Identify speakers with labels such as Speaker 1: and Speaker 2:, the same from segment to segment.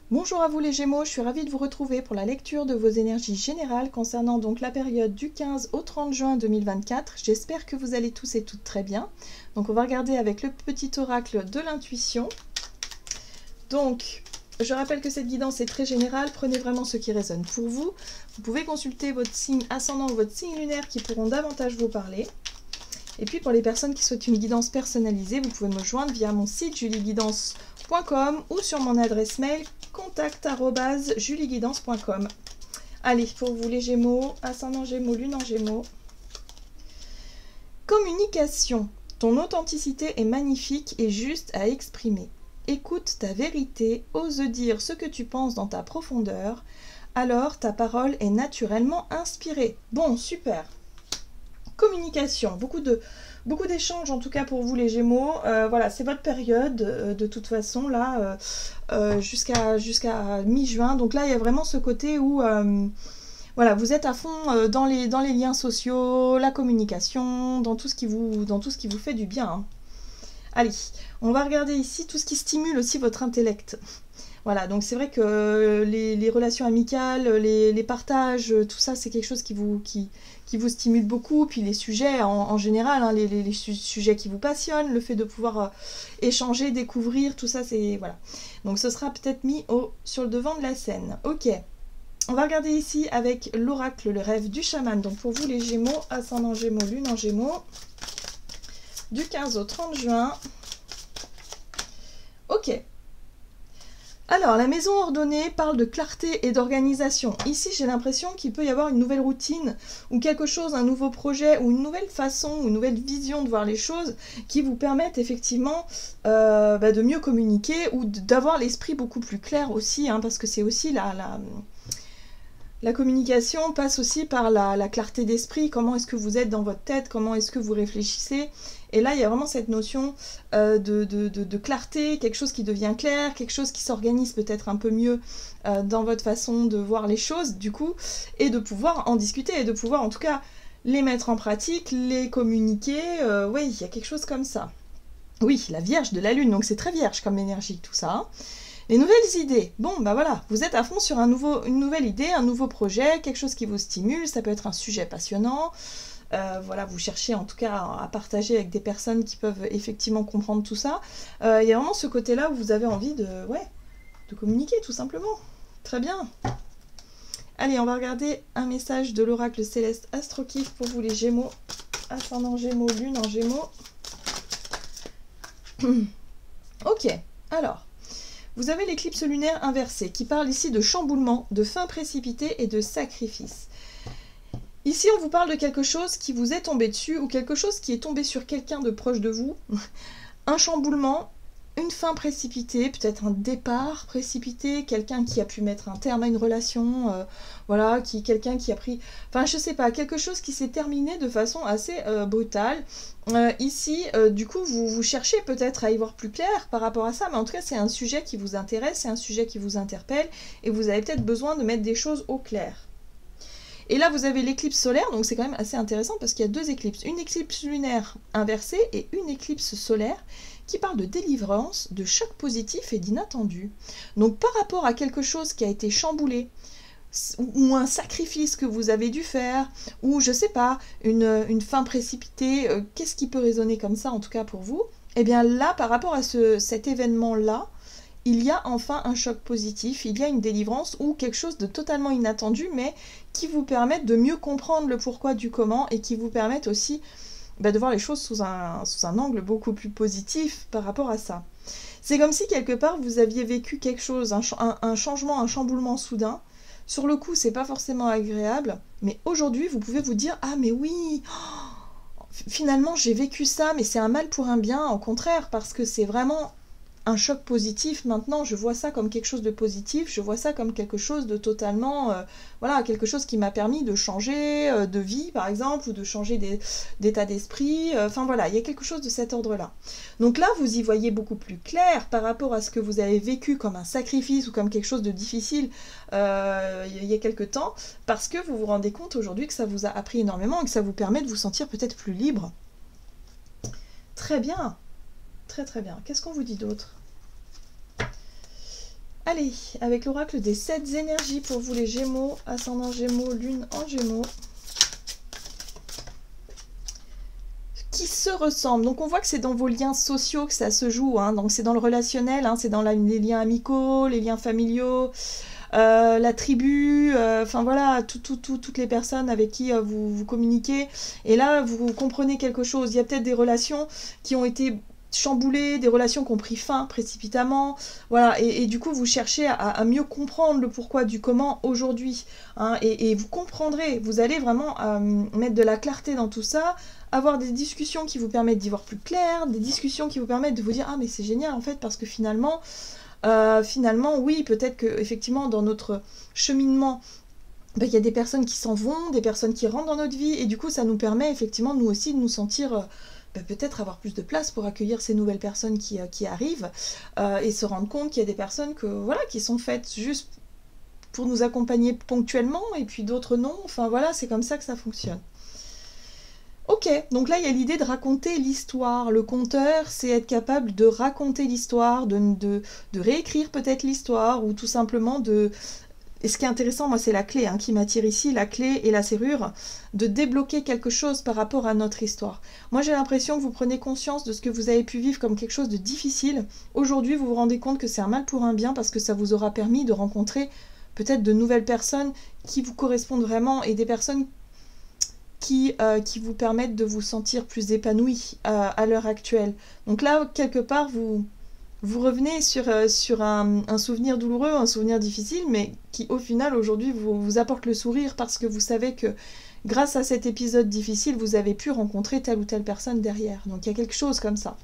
Speaker 1: Bonjour à vous les Gémeaux, je suis ravie de vous retrouver pour la lecture de vos énergies générales concernant donc la période du 15 au 30 juin 2024. J'espère que vous allez tous et toutes très bien. Donc on va regarder avec le petit oracle de l'intuition. Donc je rappelle que cette guidance est très générale, prenez vraiment ce qui résonne pour vous. Vous pouvez consulter votre signe ascendant ou votre signe lunaire qui pourront davantage vous parler. Et puis pour les personnes qui souhaitent une guidance personnalisée, vous pouvez me joindre via mon site julieguidance.com ou sur mon adresse mail contact@julieguidance.com. Allez, pour vous les Gémeaux, ascendant Gémeaux, lune en Gémeaux. Communication. Ton authenticité est magnifique et juste à exprimer. Écoute ta vérité, ose dire ce que tu penses dans ta profondeur, alors ta parole est naturellement inspirée. Bon, super. Communication, beaucoup d'échanges en tout cas pour vous les Gémeaux. Voilà, c'est votre période de toute façon là jusqu'à mi-juin. Donc là il y a vraiment ce côté où voilà, vous êtes à fond dans les liens sociaux, la communication, dans tout ce qui vous fait du bien. Hein. Allez, on va regarder ici tout ce qui stimule aussi votre intellect. Voilà, donc c'est vrai que les relations amicales, les partages, tout ça, c'est quelque chose qui vous stimule beaucoup. Puis les sujets en général, hein, les sujets qui vous passionnent, le fait de pouvoir échanger, découvrir, tout ça, c'est... Voilà. Donc ce sera peut-être mis sur le devant de la scène. Ok, on va regarder ici avec l'oracle, le rêve du chaman. Donc pour vous les Gémeaux, ascendant Gémeaux, lune en Gémeaux, du 15 au 30 juin. Ok. Alors, la maison ordonnée parle de clarté et d'organisation. Ici, j'ai l'impression qu'il peut y avoir une nouvelle routine ou quelque chose, un nouveau projet ou une nouvelle façon ou une nouvelle vision de voir les choses qui vous permettent effectivement de mieux communiquer ou d'avoir l'esprit beaucoup plus clair aussi, hein, parce que c'est aussi la communication passe aussi par la clarté d'esprit, comment est-ce que vous êtes dans votre tête, comment est-ce que vous réfléchissez. Et là, il y a vraiment cette notion de clarté, quelque chose qui devient clair, quelque chose qui s'organise peut-être un peu mieux dans votre façon de voir les choses, du coup, et de pouvoir en discuter, et de pouvoir en tout cas les mettre en pratique, les communiquer. Oui, il y a quelque chose comme ça. Oui, la Vierge de la Lune, donc c'est très vierge comme énergie, tout ça. Hein. Les nouvelles idées, bon bah voilà, vous êtes à fond sur une nouvelle idée, un nouveau projet, quelque chose qui vous stimule, ça peut être un sujet passionnant, voilà, vous cherchez en tout cas à partager avec des personnes qui peuvent effectivement comprendre tout ça. Il y a vraiment ce côté-là où vous avez envie de communiquer tout simplement. Très bien. Allez, on va regarder un message de l'oracle céleste Astrokif pour vous les Gémeaux, ascendant Gémeaux, lune en Gémeaux. Ok, alors... Vous avez l'éclipse lunaire inversée qui parle ici de chamboulement, de fin précipitée et de sacrifice. Ici, on vous parle de quelque chose qui vous est tombé dessus ou quelque chose qui est tombé sur quelqu'un de proche de vous. Un chamboulement, une fin précipitée, peut-être un départ précipité, quelqu'un qui a pu mettre un terme à une relation, voilà, quelqu'un qui a pris... Enfin, je sais pas, quelque chose qui s'est terminé de façon assez brutale. Ici, du coup, vous cherchez peut-être à y voir plus clair par rapport à ça, mais en tout cas, c'est un sujet qui vous intéresse, c'est un sujet qui vous interpelle, et vous avez peut-être besoin de mettre des choses au clair. Et là, vous avez l'éclipse solaire, donc c'est quand même assez intéressant parce qu'il y a deux éclipses. Une éclipse lunaire inversée et une éclipse solaire qui parle de délivrance, de choc positif et d'inattendu. Donc par rapport à quelque chose qui a été chamboulé, ou un sacrifice que vous avez dû faire, ou je sais pas, une fin précipitée, qu'est-ce qui peut résonner comme ça en tout cas pour vous? Eh bien là, par rapport à cet événement-là, il y a enfin un choc positif, il y a une délivrance ou quelque chose de totalement inattendu, mais qui vous permettent de mieux comprendre le pourquoi du comment et qui vous permettent aussi de voir les choses sous un angle beaucoup plus positif par rapport à ça. C'est comme si quelque part vous aviez vécu quelque chose, un changement, un chamboulement soudain. Sur le coup, c'est pas forcément agréable, mais aujourd'hui, vous pouvez vous dire « Ah mais oui, finalement j'ai vécu ça, mais c'est un mal pour un bien, au contraire, parce que c'est vraiment... » un choc positif, maintenant je vois ça comme quelque chose de positif, je vois ça comme quelque chose de totalement, voilà, quelque chose qui m'a permis de changer de vie par exemple, ou de changer d'état d'esprit, enfin voilà, il y a quelque chose de cet ordre-là. Donc là, vous y voyez beaucoup plus clair par rapport à ce que vous avez vécu comme un sacrifice ou comme quelque chose de difficile il y a quelque temps, parce que vous vous rendez compte aujourd'hui que ça vous a appris énormément et que ça vous permet de vous sentir peut-être plus libre. Très bien, très très bien. Qu'est-ce qu'on vous dit d'autre ? Allez, avec l'oracle des 7 énergies pour vous les Gémeaux, ascendant Gémeaux, lune en Gémeaux. Qui se ressemblent. Donc on voit que c'est dans vos liens sociaux que ça se joue, hein. Donc c'est dans le relationnel, hein. C'est dans les liens amicaux, les liens familiaux, la tribu, enfin voilà, toutes les personnes avec qui vous communiquez. Et là, vous comprenez quelque chose. Il y a peut-être des relations qui ont été chamboulées, des relations qui ont pris fin précipitamment, voilà, et du coup vous cherchez à mieux comprendre le pourquoi du comment aujourd'hui, hein, et vous comprendrez, vous allez vraiment mettre de la clarté dans tout ça, avoir des discussions qui vous permettent d'y voir plus clair, des discussions qui vous permettent de vous dire « Ah mais c'est génial en fait parce que finalement oui, peut-être que effectivement dans notre cheminement, il y a des personnes qui s'en vont, des personnes qui rentrent dans notre vie, et du coup ça nous permet effectivement nous aussi de nous sentir peut-être avoir plus de place pour accueillir ces nouvelles personnes qui arrivent, et se rendre compte qu'il y a des personnes voilà, qui sont faites juste pour nous accompagner ponctuellement, et puis d'autres non, enfin voilà, c'est comme ça que ça fonctionne. Ok, donc là il y a l'idée de raconter l'histoire. Le conteur, c'est être capable de raconter l'histoire, de réécrire peut-être l'histoire, ou tout simplement de... Et ce qui est intéressant, moi c'est la clé qui m'attire ici, la clé et la serrure, de débloquer quelque chose par rapport à notre histoire. Moi j'ai l'impression que vous prenez conscience de ce que vous avez pu vivre comme quelque chose de difficile. Aujourd'hui vous vous rendez compte que c'est un mal pour un bien, parce que ça vous aura permis de rencontrer peut-être de nouvelles personnes qui vous correspondent vraiment, et des personnes qui vous permettent de vous sentir plus épanoui à l'heure actuelle. Donc là, quelque part, vous revenez sur un souvenir douloureux, un souvenir difficile, mais qui, au final, aujourd'hui, vous apporte le sourire, parce que vous savez que, grâce à cet épisode difficile, vous avez pu rencontrer telle ou telle personne derrière. Donc il y a quelque chose comme ça.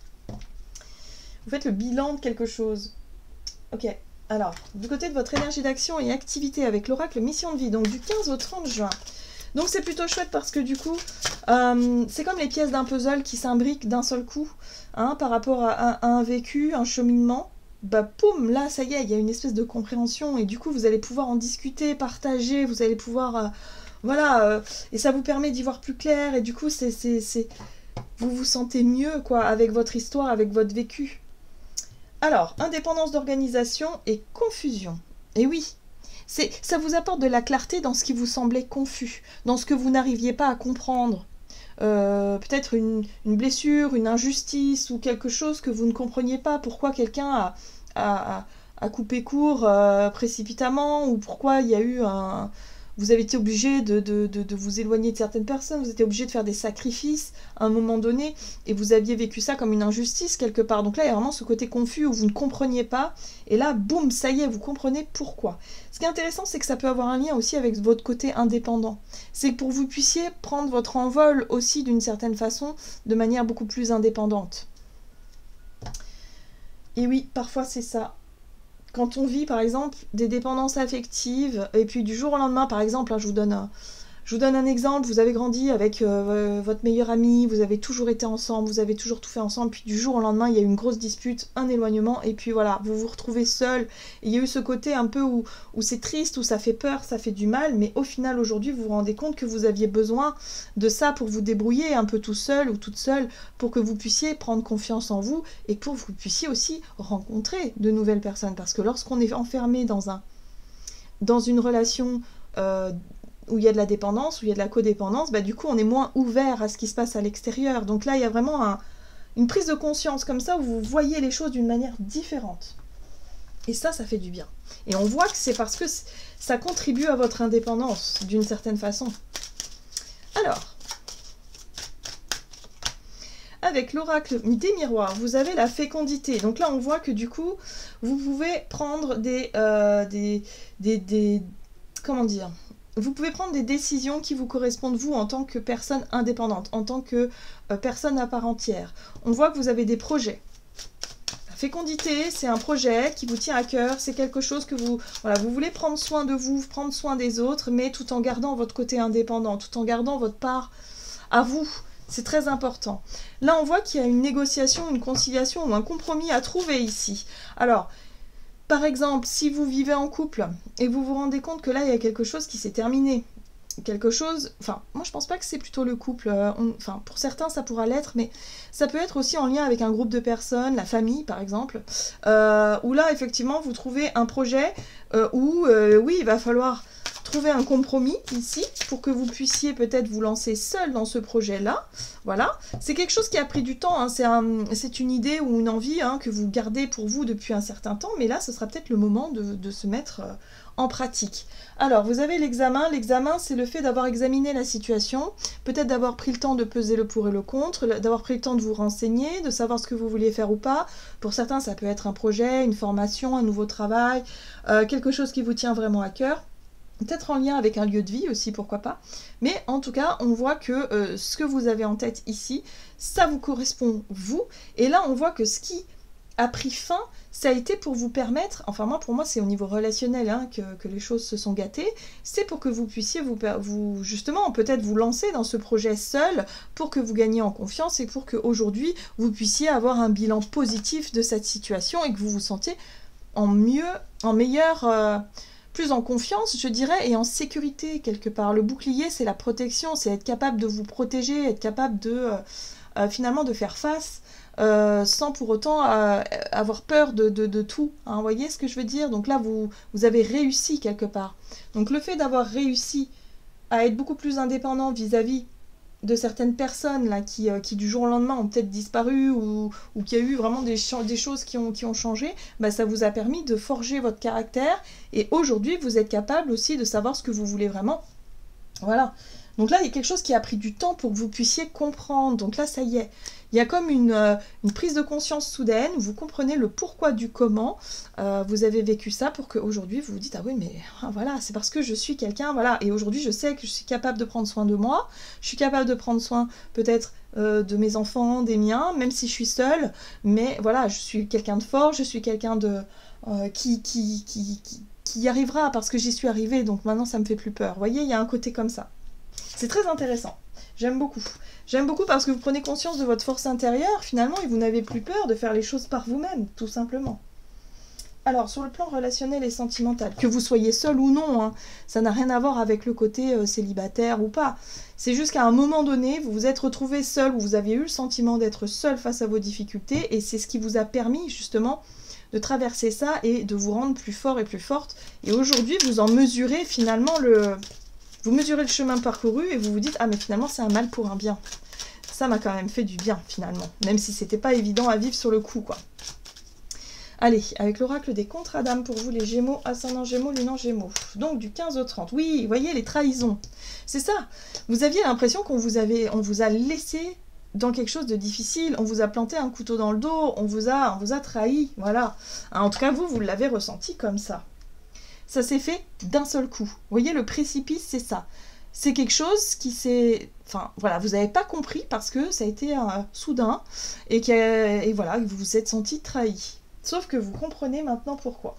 Speaker 1: Vous faites le bilan de quelque chose. Ok. Alors, du côté de votre énergie d'action et activité avec l'oracle mission de vie, donc du 15 au 30 juin. Donc c'est plutôt chouette parce que du coup, c'est comme les pièces d'un puzzle qui s'imbriquent d'un seul coup, hein, par rapport à un vécu, un cheminement. Bah poum, là ça y est, il y a une espèce de compréhension, et du coup vous allez pouvoir en discuter, partager, vous allez pouvoir... voilà, et ça vous permet d'y voir plus clair, et du coup vous vous sentez mieux quoi, avec votre histoire, avec votre vécu. Alors, indépendance d'organisation et confusion. Et oui, ça vous apporte de la clarté dans ce qui vous semblait confus, dans ce que vous n'arriviez pas à comprendre. Peut-être une blessure, une injustice, ou quelque chose que vous ne compreniez pas, pourquoi quelqu'un a coupé court précipitamment, ou pourquoi il y a eu vous avez été obligé de vous éloigner de certaines personnes, vous étiez obligé de faire des sacrifices à un moment donné, et vous aviez vécu ça comme une injustice quelque part. Donc là, il y a vraiment ce côté confus où vous ne compreniez pas, et là, boum, ça y est, vous comprenez pourquoi. Ce qui est intéressant, c'est que ça peut avoir un lien aussi avec votre côté indépendant. C'est que pour que vous puissiez prendre votre envol aussi d'une certaine façon, de manière beaucoup plus indépendante. Et oui, parfois c'est ça. Quand on vit par exemple des dépendances affectives, et puis du jour au lendemain, par exemple, je vous donne un exemple, vous avez grandi avec votre meilleur ami, vous avez toujours été ensemble, vous avez toujours tout fait ensemble, puis du jour au lendemain, il y a eu une grosse dispute, un éloignement, et puis voilà, vous vous retrouvez seul. Et il y a eu ce côté un peu où c'est triste, où ça fait peur, ça fait du mal, mais au final, aujourd'hui, vous vous rendez compte que vous aviez besoin de ça pour vous débrouiller un peu tout seul ou toute seule, pour que vous puissiez prendre confiance en vous, et pour que vous puissiez aussi rencontrer de nouvelles personnes. Parce que lorsqu'on est enfermé dans une relation... où il y a de la dépendance, où il y a de la codépendance, bah du coup on est moins ouvert à ce qui se passe à l'extérieur. Donc là il y a vraiment une prise de conscience comme ça, où vous voyez les choses d'une manière différente. Et ça fait du bien. Et on voit que c'est parce que ça contribue à votre indépendance, d'une certaine façon. Alors, avec l'oracle des miroirs, vous avez la fécondité. Donc là on voit que du coup, vous pouvez prendre comment dire ? Vous pouvez prendre des décisions qui vous correspondent, vous, en tant que personne indépendante, en tant que personne à part entière. On voit que vous avez des projets. La fécondité, c'est un projet qui vous tient à cœur, c'est quelque chose que vous voulez prendre soin de vous, prendre soin des autres, mais tout en gardant votre côté indépendant, tout en gardant votre part à vous. C'est très important. Là, on voit qu'il y a une négociation, une conciliation ou un compromis à trouver ici. Alors... Par exemple, si vous vivez en couple et vous vous rendez compte que là, il y a quelque chose qui s'est terminé, quelque chose, enfin moi je pense pas que c'est plutôt le couple, enfin pour certains ça pourra l'être, mais ça peut être aussi en lien avec un groupe de personnes, la famille par exemple, où là effectivement vous trouvez un projet où oui il va falloir trouver un compromis ici pour que vous puissiez peut-être vous lancer seul dans ce projet-là. Voilà, c'est quelque chose qui a pris du temps, hein. C'est une idée ou une envie hein, que vous gardez pour vous depuis un certain temps, mais là ce sera peut-être le moment de se mettre en pratique. Alors, vous avez l'examen. L'examen, c'est le fait d'avoir examiné la situation, peut-être d'avoir pris le temps de peser le pour et le contre, d'avoir pris le temps de vous renseigner, de savoir ce que vous vouliez faire ou pas. Pour certains, ça peut être un projet, une formation, un nouveau travail, quelque chose qui vous tient vraiment à cœur. Peut-être en lien avec un lieu de vie aussi, pourquoi pas. Mais en tout cas, on voit que ce que vous avez en tête ici, ça vous correspond, vous. Et là, on voit que ce qui a pris fin, ça a été pour vous permettre, enfin moi pour moi c'est au niveau relationnel hein, que les choses se sont gâtées, c'est pour que vous puissiez vous justement peut-être vous lancer dans ce projet seul, pour que vous gagniez en confiance et pour qu'aujourd'hui vous puissiez avoir un bilan positif de cette situation et que vous vous sentiez en meilleur, plus en confiance je dirais, et en sécurité quelque part. Le bouclier c'est la protection, c'est être capable de vous protéger, être capable de finalement de faire face sans pour autant avoir peur de tout. Hein, vous voyez ce que je veux dire? Donc là, vous avez réussi quelque part. Donc le fait d'avoir réussi à être beaucoup plus indépendant vis-à-vis de certaines personnes là, qui du jour au lendemain ont peut-être disparu ou qu'il y a eu vraiment des choses qui ont changé, bah, ça vous a permis de forger votre caractère et aujourd'hui, vous êtes capable aussi de savoir ce que vous voulez vraiment. Voilà. Donc là, il y a quelque chose qui a pris du temps pour que vous puissiez comprendre. Donc là, ça y est. Il y a comme une prise de conscience soudaine, vous comprenez le pourquoi du comment, vous avez vécu ça pour qu'aujourd'hui vous vous dites « Ah oui, mais voilà, c'est parce que je suis quelqu'un, voilà, et aujourd'hui je sais que je suis capable de prendre soin de moi, je suis capable de prendre soin peut-être de mes enfants, des miens, même si je suis seule, mais voilà, je suis quelqu'un de fort, je suis quelqu'un de qui y arrivera parce que j'y suis arrivée, donc maintenant ça me fait plus peur. » Vous voyez, il y a un côté comme ça. C'est très intéressant. J'aime beaucoup. J'aime beaucoup parce que vous prenez conscience de votre force intérieure, finalement, et vous n'avez plus peur de faire les choses par vous-même, tout simplement. Alors, sur le plan relationnel et sentimental, que vous soyez seul ou non, hein, ça n'a rien à voir avec le côté célibataire ou pas. C'est juste qu'à un moment donné, vous vous êtes retrouvé seul, ou vous avez eu le sentiment d'être seul face à vos difficultés, et c'est ce qui vous a permis, justement, de traverser ça et de vous rendre plus fort et plus forte. Et aujourd'hui, vous en mesurez finalement Vous mesurez le chemin parcouru et vous vous dites « Ah, mais finalement, c'est un mal pour un bien. » Ça m'a quand même fait du bien, finalement. Même si c'était pas évident à vivre sur le coup, quoi. Allez, avec l'oracle des contrats d'âme pour vous, les Gémeaux, ascendant Gémeaux, lune en Gémeaux. Donc, du 15 au 30. Oui, vous voyez, les trahisons. C'est ça. Vous aviez l'impression on vous a laissé dans quelque chose de difficile. On vous a planté un couteau dans le dos. On vous a trahi. Voilà. En tout cas, vous l'avez ressenti comme ça. Ça s'est fait d'un seul coup. Vous voyez, le précipice, c'est ça. C'est quelque chose qui s'est... Enfin, voilà, vous n'avez pas compris parce que ça a été soudain et voilà, vous vous êtes senti trahi. Sauf que vous comprenez maintenant pourquoi.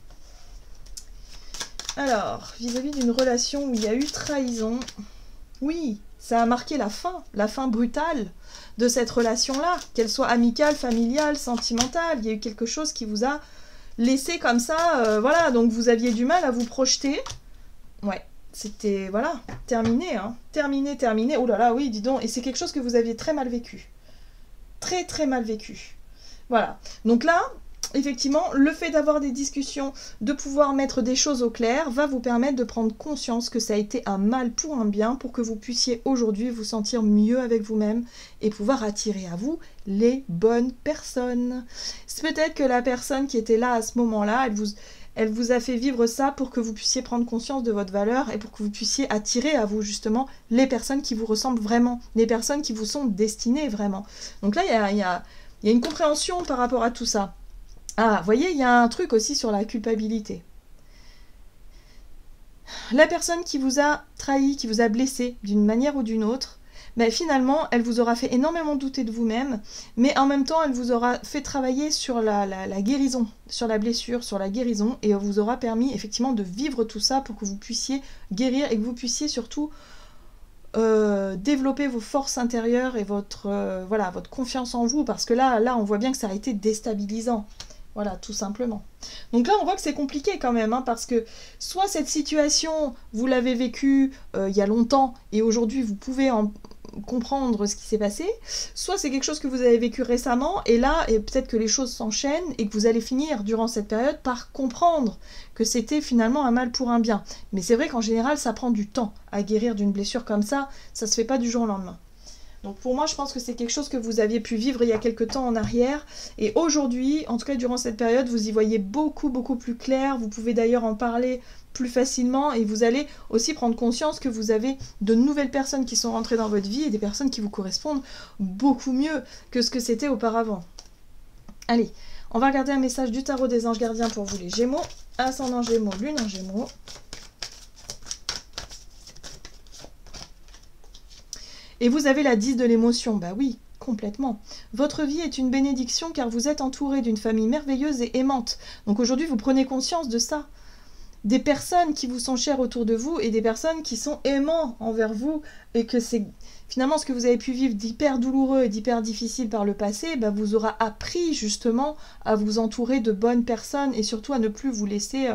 Speaker 1: Alors, vis-à-vis d'une relation où il y a eu trahison, oui, ça a marqué la fin brutale de cette relation-là, qu'elle soit amicale, familiale, sentimentale. Il y a eu quelque chose qui vous a laissé comme ça, voilà, donc vous aviez du mal à vous projeter. Ouais, c'était, voilà, terminé, hein. Terminé. Oh là là, oui, dis donc. Et c'est quelque chose que vous aviez très mal vécu. Très, très mal vécu. Voilà. Donc là, effectivement, le fait d'avoir des discussions, de pouvoir mettre des choses au clair, va vous permettre de prendre conscience que ça a été un mal pour un bien, pour que vous puissiez aujourd'hui vous sentir mieux avec vous-même et pouvoir attirer à vous les bonnes personnes. C'est peut-être que la personne qui était là à ce moment-là, elle vous a fait vivre ça pour que vous puissiez prendre conscience de votre valeur et pour que vous puissiez attirer à vous justement les personnes qui vous ressemblent vraiment, les personnes qui vous sont destinées vraiment. Donc là, il y a une compréhension par rapport à tout ça. Ah, vous voyez, il y a un truc aussi sur la culpabilité. La personne qui vous a trahi, qui vous a blessé d'une manière ou d'une autre, ben finalement, elle vous aura fait énormément douter de vous-même, mais en même temps, elle vous aura fait travailler sur la guérison, sur la blessure, sur la guérison, et vous aura permis effectivement de vivre tout ça pour que vous puissiez guérir et que vous puissiez surtout développer vos forces intérieures et votre confiance en vous, parce que là, on voit bien que ça a été déstabilisant. Voilà, tout simplement. Donc là, on voit que c'est compliqué quand même, hein, parce que soit cette situation, vous l'avez vécue il y a longtemps, et aujourd'hui, vous pouvez comprendre ce qui s'est passé, soit c'est quelque chose que vous avez vécu récemment, et là, et peut-être que les choses s'enchaînent, et que vous allez finir, durant cette période, par comprendre que c'était finalement un mal pour un bien. Mais c'est vrai qu'en général, ça prend du temps à guérir d'une blessure comme ça se fait pas du jour au lendemain. Donc pour moi, je pense que c'est quelque chose que vous aviez pu vivre il y a quelques temps en arrière. Et aujourd'hui, en tout cas durant cette période, vous y voyez beaucoup, beaucoup plus clair. Vous pouvez d'ailleurs en parler plus facilement et vous allez aussi prendre conscience que vous avez de nouvelles personnes qui sont rentrées dans votre vie et des personnes qui vous correspondent beaucoup mieux que ce que c'était auparavant. Allez, on va regarder un message du tarot des anges gardiens pour vous les Gémeaux. Ascendant Gémeaux, Lune en Gémeaux. Et vous avez la 10 de l'émotion, bah oui, complètement. Votre vie est une bénédiction car vous êtes entouré d'une famille merveilleuse et aimante. Donc aujourd'hui, vous prenez conscience de ça. Des personnes qui vous sont chères autour de vous et des personnes qui sont aimants envers vous et que c'est finalement ce que vous avez pu vivre d'hyper douloureux et d'hyper difficile par le passé, bah vous aura appris justement à vous entourer de bonnes personnes et surtout à ne plus vous laisser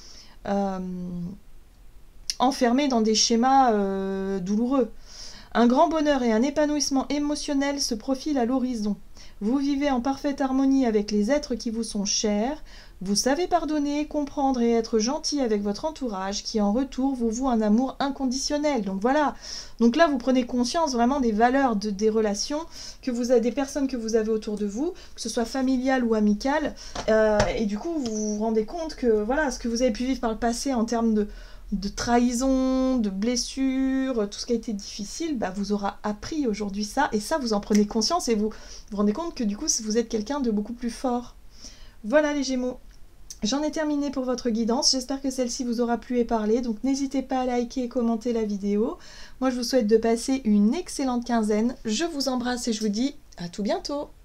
Speaker 1: enfermer dans des schémas douloureux. Un grand bonheur et un épanouissement émotionnel se profilent à l'horizon. Vous vivez en parfaite harmonie avec les êtres qui vous sont chers. Vous savez pardonner, comprendre et être gentil avec votre entourage qui en retour vous voue un amour inconditionnel. Donc voilà. Donc là, vous prenez conscience vraiment des valeurs des relations que vous avez, des personnes que vous avez autour de vous, que ce soit familiale ou amicale. Et du coup, vous vous rendez compte que voilà, ce que vous avez pu vivre par le passé en termes de trahison, de blessures, tout ce qui a été difficile, bah, vous aura appris aujourd'hui ça, et ça, vous en prenez conscience, et vous vous rendez compte que du coup, vous êtes quelqu'un de beaucoup plus fort. Voilà les Gémeaux. J'en ai terminé pour votre guidance, j'espère que celle-ci vous aura plu et parlé, donc n'hésitez pas à liker et commenter la vidéo. Moi, je vous souhaite de passer une excellente quinzaine, je vous embrasse et je vous dis à tout bientôt.